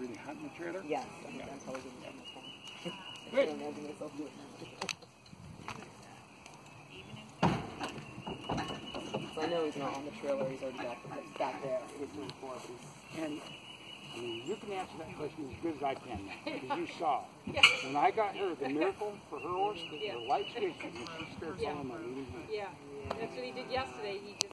really hot in the trailer? Yes, that's how I did it on the phone. I Good. can't imagine myself doing that. So I know he's not on the trailer, he's already back there. He's moving forward, but And I mean, you can answer that question as good as I can now, because you saw. When I got her the miracle for her horse, the light switch, and she started following my leading hand. Yeah, that's what he did yesterday. He just